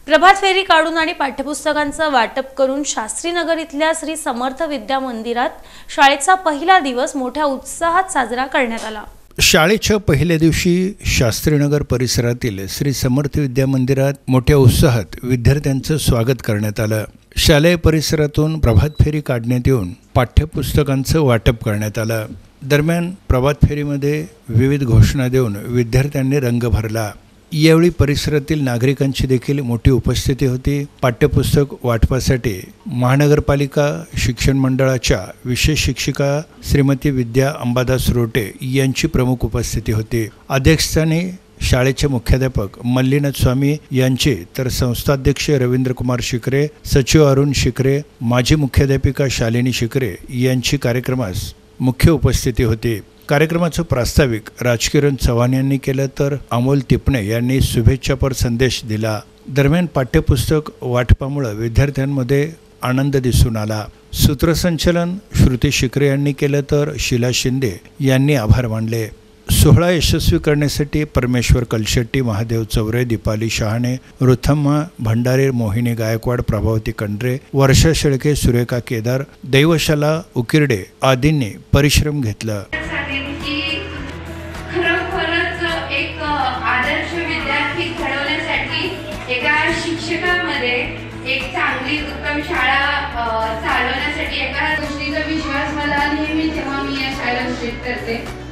प्रभात फेरी काढून आणि पाठ्यपुस्तकांचं वाटप करून शास्त्रीनगर इथल्या श्री समर्थ विद्या मंदिरात शाळेचा पहिला दिवस मोठ्या उत्साहात साजरा करण्यात आला। शाळेच्या पहिल्या दिवशी शास्त्रीनगर परिसरातील श्री समर्थ विद्या मंदिरात मोठ्या उत्साहात विद्यार्थ्यांचं स्वागत करण्यात आलं। शालेय परिसरातून प्रभात फेरी काढण्यात येऊन पाठ्यपुस्तकांचं वाटप करण्यात आलं। दरम्यान प्रभात फेरीमध्ये विविध घोषणा देऊन विद्यार्थ्यांनी रंग भरला। यावेळी परिसरातील नागरिकांची देखील मोठी उपस्थिती होती। पाठ्यपुस्तक वाटपासाठी महानगरपालिका शिक्षण मंडळाच्या विशेष शिक्षिका श्रीमती विद्या अंबादास रोटे यांची प्रमुख उपस्थिती होती। अध्यक्षस्थानी शाळेचे मुख्याध्यापक मल्लीनाथ स्वामी यांचे तर संस्थाध्यक्ष रवींद्र कुमार शिकरे, सचिव अरुण शिकरे, माजी मुख्याध्यापिका शालिनी शिकरे यांची कार्यक्रमास मुख्य उपस्थिती होती। कार्यक्रमाचं प्रास्ताविक राजकिरण चव्हाण यांनी केलं तर अमोल तिपणे यांनी शुभेच्छापर संदेश दिला। दरम्यान पाठ्यपुस्तक वाटपामुळे विद्यार्थ्यांमध्ये आनंद दिसून आला। सूत्रसंचालन श्रुती शिकरे यांनी केलं तर शीला शिंदे यांनी आभार मानले। सोहळा यशस्वी करण्यासाठी परमेश्वर कलशेट्टी, महादेव चौरे, दीपाली शहाणे, रुथम्मा भंडारे, मोहिनी गायकवाड, प्रभावती कंडरे, वर्षा शेळके, सुरेखा केदार, दैवशाला उकिरडे आदींनी परिश्रम घेतला। आदर्श विद्यार्थी घडवण्यासाठी एका शिक्षकामध्ये एक चांगली उत्तम शाळा चालवण्यासाठी एका गोष्टीचा विश्वास मला नेहमी जेव्हा मी या शाळेला विजिट करते